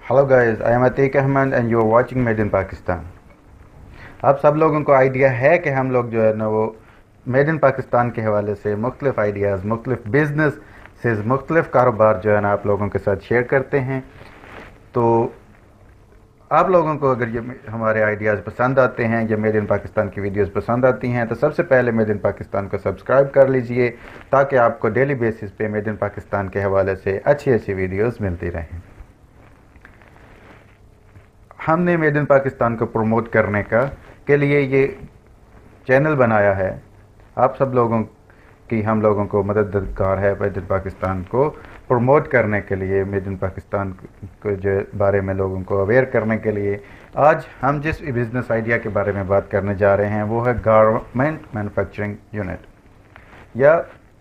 Hello guys, I am Atiq Ahmed and you are watching made in Pakistan. आप सब लोगों को आइडिया है कि हम लोग जो है ना वो मेड इन पाकिस्तान के हवाले से मुख्तलिफ आइडियाज़, मुख्तलिफ बिजनेस से मुख्तलिफ कारोबार जो है ना आप लोगों के साथ शेयर करते हैं। तो आप लोगों को अगर ये हमारे आइडियाज़ पसंद आते हैं या मेड इन पाकिस्तान की वीडियोस पसंद आती हैं तो सबसे पहले मेड इन पाकिस्तान को सब्सक्राइब कर लीजिए ताकि आपको डेली बेसिस पे मेड इन पाकिस्तान के हवाले से अच्छी अच्छी वीडियोस मिलती रहें। हमने मेड इन पाकिस्तान को प्रमोट करने के लिए ये चैनल बनाया है। आप सब लोगों की हम लोगों को मदद दरकार है मेड इन पाकिस्तान को प्रमोट करने के लिए, मेड इन पाकिस्तान के जो बारे में लोगों को अवेयर करने के लिए। आज हम जिस बिज़नेस आइडिया के बारे में बात करने जा रहे हैं वो है गारमेंट मैन्युफैक्चरिंग यूनिट या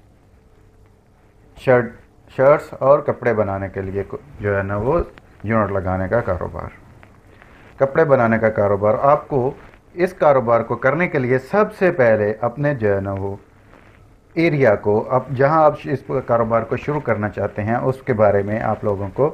शर्ट्स और कपड़े बनाने के लिए जो है ना वो यूनिट लगाने का कारोबार, कपड़े बनाने का कारोबार। आपको इस कारोबार को करने के लिए सबसे पहले अपने जो है ना वो एरिया को, अब जहां आप इस कारोबार को शुरू करना चाहते हैं उसके बारे में आप लोगों को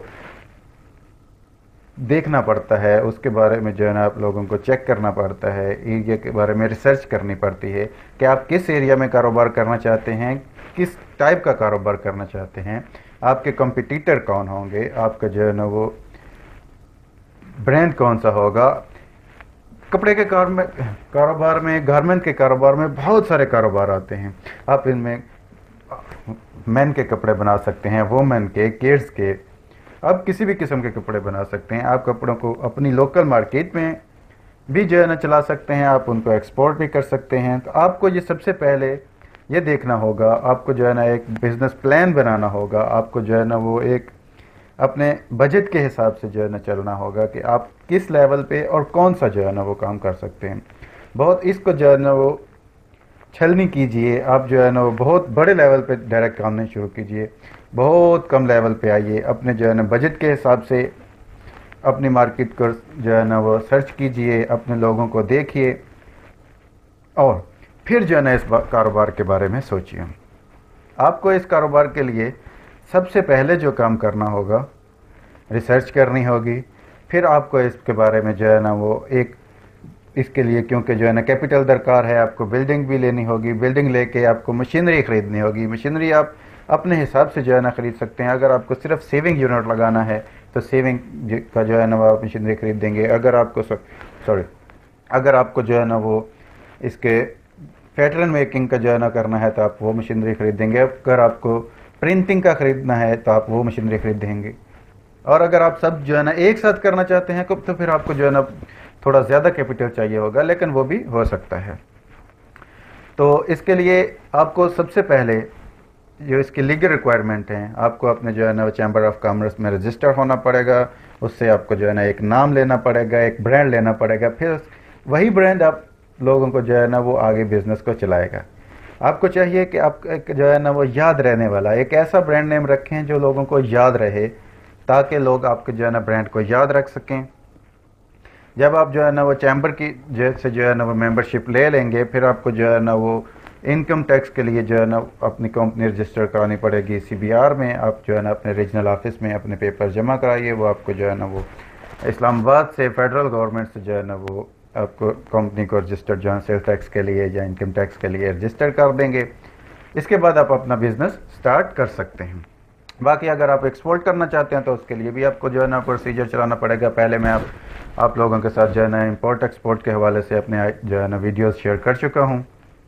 देखना पड़ता है, उसके बारे में जो है ना आप लोगों को चेक करना पड़ता है, एरिया के बारे में रिसर्च करनी पड़ती है कि आप किस एरिया में कारोबार करना चाहते हैं, किस टाइप का कारोबार करना चाहते हैं, आपके कंपटीटर कौन होंगे, आपका जो है ना वो ब्रांड कौन सा होगा। कपड़े के कारोबार में, गारमेंट के कारोबार में बहुत सारे कारोबार आते हैं। आप इनमें मेन के कपड़े बना सकते हैं, वुमेन के, किड्स के, आप किसी भी किस्म के कपड़े बना सकते हैं। आप कपड़ों को अपनी लोकल मार्केट में भी जो है ना चला सकते हैं, आप उनको एक्सपोर्ट भी कर सकते हैं। तो आपको ये सबसे पहले ये देखना होगा, आपको जो है ना एक बिज़नेस प्लान बनाना होगा, आपको जो है ना वो एक अपने बजट के हिसाब से जो है ना चलना होगा कि आप किस लेवल पे और कौन सा जो है ना वो काम कर सकते हैं। बहुत इसको जो है ना वो छल नहीं कीजिए, आप जो है ना वो बहुत बड़े लेवल पे डायरेक्ट काम नहीं शुरू कीजिए, बहुत कम लेवल पे आइए। अपने जो है ना बजट के हिसाब से अपनी मार्केट को जो है ना वो सर्च कीजिए, अपने लोगों को देखिए और फिर जो है ना इस कारोबार के बारे में सोचिए। आपको इस कारोबार के लिए सबसे पहले जो काम करना होगा, रिसर्च करनी होगी। फिर आपको इसके बारे में जो है ना वो एक, इसके लिए क्योंकि जो है ना कैपिटल दरकार है, आपको बिल्डिंग भी लेनी होगी, बिल्डिंग लेके आपको मशीनरी ख़रीदनी होगी। मशीनरी आप अपने हिसाब से जो है ना ख़रीद सकते हैं। अगर आपको सिर्फ सेविंग यूनिट लगाना है तो सेविंग का जो है ना वो आप मशीनरी ख़रीद देंगे। अगर आपको जो है ना वो इसके पैटर्न मेकिंग का जो है ना करना है तो आप वो मशीनरी ख़रीद देंगे। अगर आपको प्रिंटिंग का ख़रीदना है तो आप वो मशीनरी ख़रीद देंगे। और अगर आप सब जो है ना एक साथ करना चाहते हैं तो फिर आपको जो है ना थोड़ा ज़्यादा कैपिटल चाहिए होगा, लेकिन वो भी हो सकता है। तो इसके लिए आपको सबसे पहले जो इसकी लीगल रिक्वायरमेंट हैं, आपको अपने जो है ना चैम्बर ऑफ कॉमर्स में रजिस्टर होना पड़ेगा। उससे आपको जो है ना एक नाम लेना पड़ेगा, एक ब्रांड लेना पड़ेगा। फिर वही ब्रांड आप लोगों को जो है ना वो आगे बिजनेस को चलाएगा। आपको चाहिए कि आप जो है ना वो याद रहने वाला एक ऐसा ब्रांड नेम रखें जो लोगों को याद रहे, ताकि लोग आपके जो है ना ब्रांड को याद रख सकें। जब आप जो है ना वो चैम्बर की जैसे जो है ना वो मेंबरशिप ले लेंगे, फिर आपको जो है ना वो इनकम टैक्स के लिए जो है ना अपनी कंपनी रजिस्टर करानी पड़ेगी CBR में। आप जो है ना अपने रीजनल ऑफिस में अपने पेपर जमा कराइए, वो आपको जो है ना वो इस्लामाबाद से फेडरल गवर्नमेंट से जो है ना वो आपको कंपनी को रजिस्टर जो है सेल टैक्स के लिए या इनकम टैक्स के लिए रजिस्टर कर देंगे। इसके बाद आप अपना बिज़नेस स्टार्ट कर सकते हैं। बाकी अगर आप एक्सपोर्ट करना चाहते हैं तो उसके लिए भी आपको जो है ना प्रोसीजर चलाना पड़ेगा। पहले मैं आप लोगों के साथ जो है ना इम्पोर्ट एक्सपोर्ट के हवाले से अपने जो है ना वीडियोस शेयर कर चुका हूँ।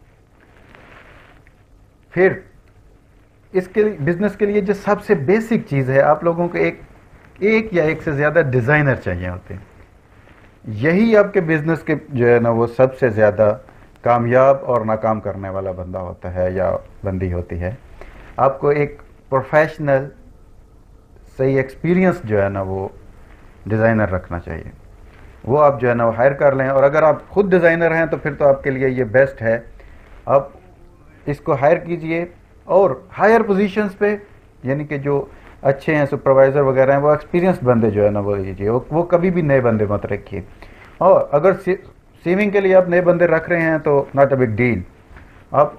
फिर इसके बिज़नेस के लिए जो सबसे बेसिक चीज़ है, आप लोगों को एक या एक से ज़्यादा डिज़ाइनर चाहिए होते हैं। यही आपके बिज़नेस के जो है ना वो सबसे ज़्यादा कामयाब और नाकाम करने वाला बंदा होता है या बंदी होती है। आपको एक प्रोफेशनल सही एक्सपीरियंस जो है ना वो डिज़ाइनर रखना चाहिए। वो आप जो है ना वो हायर कर लें। और अगर आप खुद डिज़ाइनर हैं तो फिर तो आपके लिए ये बेस्ट है, आप इसको हायर कीजिए। और हायर पोजीशंस पे, यानी कि जो अच्छे हैं, सुपरवाइज़र वगैरह हैं, वो एक्सपीरियंस बंदे जो है ना वो लीजिए। वो कभी भी नए बंदे मत रखिए। और अगर सेविंग के लिए आप नए बंदे रख रहे हैं तो नॉट अ बिग डील। आप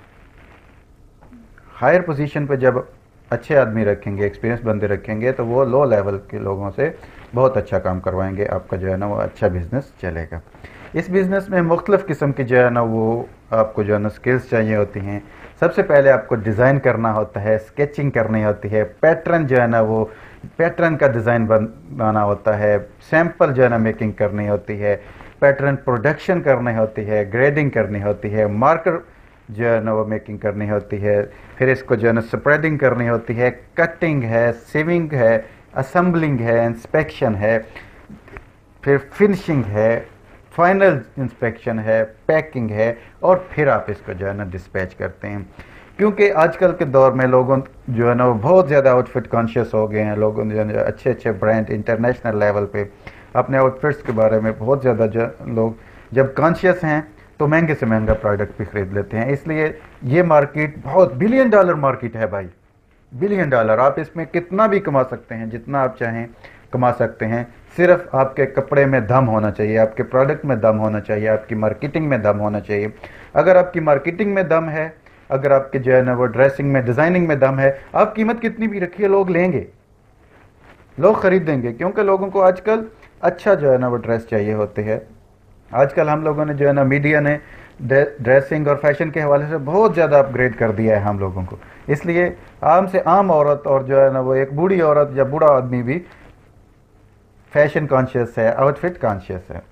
हायर पोजीशन पे जब अच्छे आदमी रखेंगे, एक्सपीरियंस बंदे रखेंगे, तो वो लो लेवल के लोगों से بہت اچھا کام کروائیں گے، آپ کا جو ہے نا وہ اچھا بزنس چلے گا۔ اس بزنس میں مختلف قسم کی جو ہے نا وہ آپ کو جو ہے نا سکلز چاہیے ہوتی ہیں۔ سب سے پہلے آپ کو ڈیزائن کرنا ہوتا ہے، اسکیچنگ کرنی ہوتی ہے، پیٹرن جو ہے نا وہ پیٹرن کا ڈیزائن بنانا ہوتا ہے، سیمپل جو ہے نا میکنگ کرنی ہوتی ہے، پیٹرن پروڈکشن کرنی ہوتی ہے، گریڈنگ کرنی ہوتی ہے، مارکر جو ہے نا وہ میکنگ کرنی ہوتی ہے، پھر اس کو جو ہے نا اسپریڈنگ کرنی ہوتی ہے، کٹنگ ہے، سیونگ ہے، اسمبلنگ ہے، انسپیکشن ہے، پھر فنشنگ ہے، فائنل انسپیکشن ہے، پیکنگ ہے، اور پھر آپ اس کو جو ہے نا ڈسپیچ کرتے ہیں۔ کیونکہ آج کل کے دور میں لوگوں جو ہے نا وہ بہت زیادہ آؤٹ فٹ کانشیس ہو گئے ہیں، لوگوں جو ہے نا اچھے اچھے برانڈ انٹرنیشنل لیول پہ اپنے آؤٹ فٹس کے بارے میں بہت زیادہ لوگ جب کانشیس ہیں تو مہنگے سے مہنگا پروڈکٹ بھی خرید لیتے ہیں۔ اس لیے یہ مارکیٹ بہت بلین ڈالر مارکیٹ ہے بھائی، بلین ڈالر۔ آپ اس میں کتنا بھی کما سکتے ہیں، جتنا آپ چاہیں کما سکتے ہیں، صرف آپ کے کپڑے میں دم ہونا چاہیے، آپ کے پروڈکٹ میں دم ہونا چاہیے، آپ کی مارکیٹنگ میں دم ہونا چاہیے۔ اگر آپ کی مارکیٹنگ میں دم ہے، اگر آپ کے جو ہے نا وہ ڈریسنگ میں ڈیزائننگ میں دم ہے، آپ قیمت کتنی بھی رکھیے لوگ لیں گے، لوگ خریدیں گے، کیونکہ لوگوں کو آج کل اچھا جو ہے نا وہ ڈریس چاہیے ہوتے ہیں۔ آج کل ہم لوگوں نے جو ہے نا میڈیا نے ڈریسنگ اور فیشن کے حوالے سے بہت زیادہ اپ گریڈ کر دیا ہے ہم لوگوں کو، اس لیے عام سے عام عورت اور جو ہے نا وہ ایک بوڑھی عورت یا بوڑھا آدمی بھی فیشن کانشیس ہے، آؤٹ فٹ کانشیس ہے۔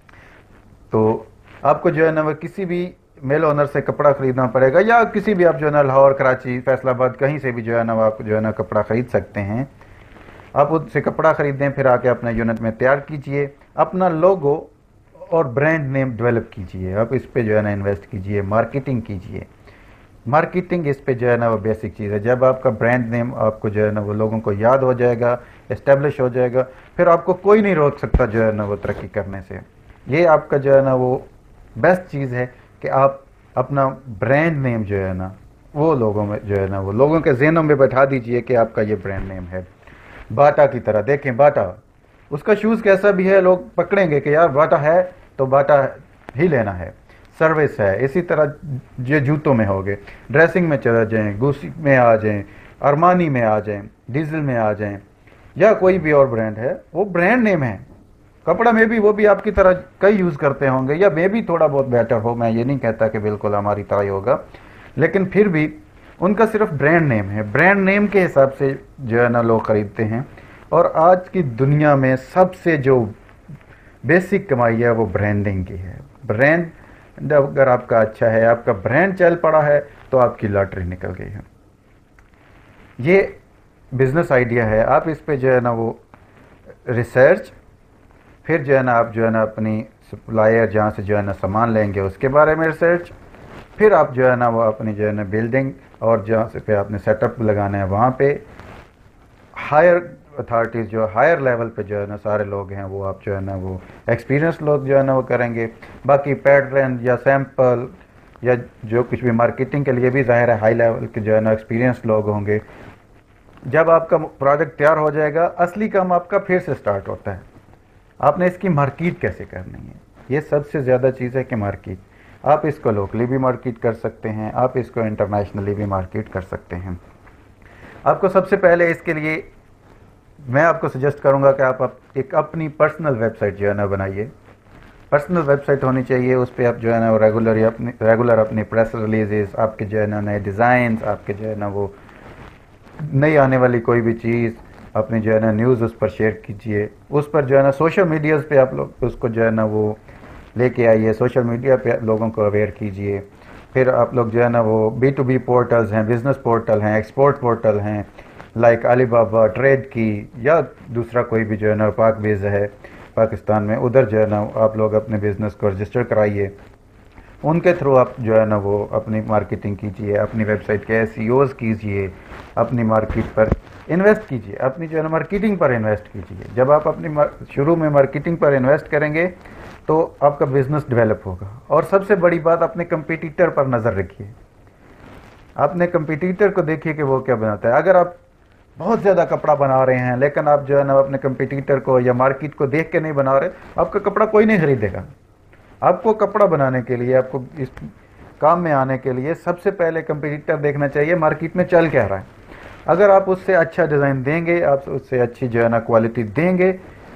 تو آپ کو جو ہے نا وہ کسی بھی میل اونر سے کپڑا خریدنا پڑے گا، یا کسی بھی آپ جو ہے نا لاہور، کراچی، فیصل آباد کہیں سے بھی جو ہے نا وہ آپ جو ہے نا کپڑا خرید سکتے ہیں۔ آپ ان سے کپڑا خریدیں، پھر آ کے اپنے یونٹ میں تیار کیجئے، اپنا لوگو اور برانڈ نیم ڈیولپ کیجئے، آپ اس پہ جو ہے نا انویسٹ کیجئے، مارکیٹنگ کیجئے۔ مارکیٹنگ اس پہ جو ہے نا وہ بیسک چیز ہے۔ جب آپ کا برانڈ نیم آپ کو جو ہے نا وہ لوگوں کو یاد ہو جائے گا، اسٹیبلش ہو جائے گا، پھر آپ کو کوئی نہیں روک سکتا جو ہے نا وہ ترقی کرنے سے۔ یہ آپ کا جو ہے نا وہ بیسٹ چیز ہے کہ آپ اپنا برانڈ نیم جو ہے نا وہ لوگوں میں جو ہے نا وہ لوگوں کے ذہنوں میں بیٹھا دیجئے کہ آپ کا یہ برانڈ نیم ہے۔ باٹا کی طرح دیکھیں، باٹا اس کا شوز کیسا بھی ہے، لوگ پکڑیں گے کہ یار باٹا ہے تو باٹا ہی لینا ہے۔ سروس ہے، اسی طرح یہ جوتوں میں ہوگے، ڈریسنگ میں چلا جائیں، گوسی میں آ جائیں، ارمانی میں آ جائیں، ڈیزل میں آ جائیں، یا کوئی بھی اور برانڈ ہے، وہ برانڈ نیم ہے۔ کپڑا میں بھی وہ بھی آپ کی طرح کئی یوز کرتے ہوں گے، یا میں بھی تھوڑا بہت بیٹر ہو، میں یہ نہیں کہتا کہ بالکل ہماری طرح ہی ہوگا، لیکن پھر بھی ان کا صرف برانڈ نیم ہے۔ برانڈ نیم کے حساب سے جو ہے نا لوگ خریدتے ہیں، اور آج کی دنیا میں سب سے جو بیسک کمائی ہے وہ برانڈنگ کی ہے۔ برانڈ اگر آپ کا اچھا ہے، آپ کا برانڈ چل پڑا ہے، تو آپ کی لاٹری نکل گئی ہے۔ یہ بزنس آئیڈیا ہے، آپ اس پہ جو ہے نا وہ ریسرچ، پھر جو ہے نا آپ جو ہے نا اپنی سپلائر جہاں سے جو ہے نا سامان لیں گے اس کے بارے میں ریسرچ، پھر آپ جو ہے نا وہ اپنی جو ہے نا بلڈنگ اور جہاں سے پہ آپ نے سیٹ اپ لگانا ہے وہاں پہ ہائر اتھارٹیز جو ہائر لیول پہ جو ہے نا سارے لوگ ہیں وہ آپ جو ہے نا وہ ایکسپیرینس لوگ جو ہے نا وہ کریں گے۔ باقی پیٹرن یا سیمپل یا جو کچھ بھی مارکیٹنگ کے لیے بھی ظاہر ہے ہائی لیول کے جو ہے نا ایکسپیرینس لوگ ہوں گے۔ جب آپ کا پروڈکٹ تیار ہو جائے گا، اصلی کام آپ کا پھر سے سٹارٹ ہوتا ہے۔ آپ نے اس کی مارکیٹ کیسے کرنی ہے، یہ سب سے زیادہ چیز ہے کہ مارکیٹ۔ آپ اس کو لوکلی بھی مارکیٹ کر سکتے ہیں، آپ اس کو انٹرنیشنلی بھی مارکیٹ کر سکتے ہیں۔ آپ کو سب سے پہلے اس کے لیے میں آپ کو سجیسٹ کروں گا کہ آپ ایک اپنی پرسنل ویب سائٹ جو ہے نا بنائیے۔ پرسنل ویب سائٹ ہونی چاہیے، اس پہ آپ جو ہے نا وہ ریگولر اپنی پریس ریلیزز، آپ کے جو ہے نا نئے ڈیزائنز، آپ کے جو ہے نا وہ نئی آنے والی کوئی بھی چیز، اپنی جو ہے نا نیوز اس پر شیئر کیجئے۔ اس پر جو ہے نا سوشل میڈیاز پہ آپ لوگ اس کو جو ہے نا وہ لے کے آئیے، سوشل میڈیا پہ لوگوں کو اویئر کیجئے۔ پھر آپ لوگ جو ہے نا وہ B2B پورٹلز ہیں، بزنس پورٹل ہیں، ایکسپورٹ پورٹل ہیں، لائک علی بابا، ٹریڈ کی، یا دوسرا کوئی بھی جو ہے نا پاک بیز ہے پاکستان میں، ادھر جو ہے نا آپ لوگ اپنے بزنس کو رجسٹر کرائیے۔ ان کے تھرو آپ جو ہے نا وہ اپنی مارکیٹنگ کیجئے، اپنی ویب سائٹ کے SEOs کیجئے، اپنی مارکیٹ پر انویسٹ کیجئے، اپنی جو ہے نا مارکیٹنگ پر انویسٹ کیجئے۔ جب آپ اپنی شروع میں مارکیٹنگ پر انویسٹ کریں گے تو آپ کا بزنس ڈیولپ ہوگا۔ اور سب سے بڑی بات، اپنے کمپیٹیٹر پر نظر رکھیے، اپنے کمپیٹیٹر کو دیکھیے کہ وہ کیا بناتا ہے۔ اگر آپ بہت زیادہ کپڑا بنا رہے ہیں لیکن آپ جو ہے نا اپنے کمپیٹیٹر کو یا مارکیٹ کو دیکھ کے نہیں بنا رہے، آپ کا کپڑا کوئی نہیں خریدے گا۔ آپ کو کپڑا بنانے کے لیے، آپ کو اس کام میں آنے کے لیے سب سے پہلے کمپیٹیٹر دیکھنا چاہیے مارکیٹ میں چل کیا رہا ہے۔ اگر آپ اس سے اچھا ڈیزائن دیں گے، آپ اس سے اچھی جو ہے نا کوالٹی دیں گے،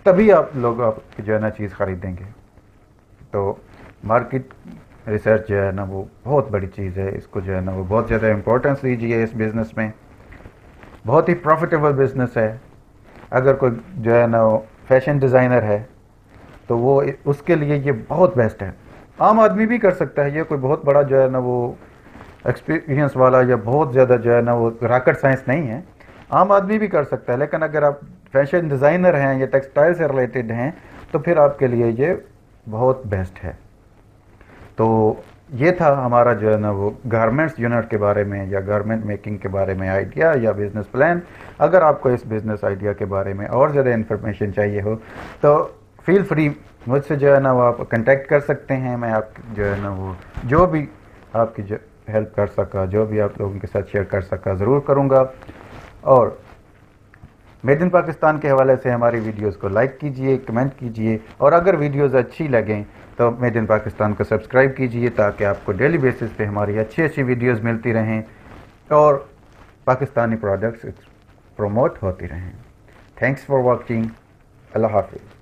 तभी आप लोग आप जो है ना चीज़ ख़रीदेंगे। तो मार्केट रिसर्च जो है ना वो बहुत बड़ी चीज़ है, इसको जो है ना वो बहुत ज़्यादा इम्पोर्टेंस दीजिए इस बिज़नेस में। बहुत ही प्रॉफिटेबल बिज़नेस है। अगर कोई जो है ना वो फैशन डिज़ाइनर है तो वो उसके लिए ये बहुत बेस्ट है। आम आदमी भी कर सकता है, ये कोई बहुत बड़ा जो है ना वो एक्सपीरियंस वाला या बहुत ज़्यादा जो है ना वो रॉकेट साइंस नहीं है, आम आदमी भी कर सकता है। लेकिन अगर आप फैशन डिज़ाइनर हैं या टेक्सटाइल से रिलेटेड हैं तो फिर आपके लिए ये बहुत बेस्ट है। तो ये था हमारा जो है ना वो गारमेंट्स यूनिट के बारे में या गारमेंट मेकिंग के बारे में आइडिया या बिज़नेस प्लान। अगर आपको इस बिज़नेस आइडिया के बारे में और ज़्यादा इन्फॉर्मेशन चाहिए हो तो फील फ्री मुझसे जो है ना वो आप कांटेक्ट कर सकते हैं। मैं आप जो है ना वो जो भी आपकी जो हेल्प कर सका, जो भी आप लोगों के साथ शेयर कर सका ज़रूर करूँगा। और मेड इन पाकिस्तान के हवाले से हमारी वीडियोस को लाइक कीजिए, कमेंट कीजिए, और अगर वीडियोस अच्छी लगें तो मेड इन पाकिस्तान को सब्सक्राइब कीजिए ताकि आपको डेली बेसिस पे हमारी अच्छी अच्छी वीडियोस मिलती रहें और पाकिस्तानी प्रोडक्ट्स प्रमोट होती रहें। Thanks for watching. अल्लाह हाफिज़।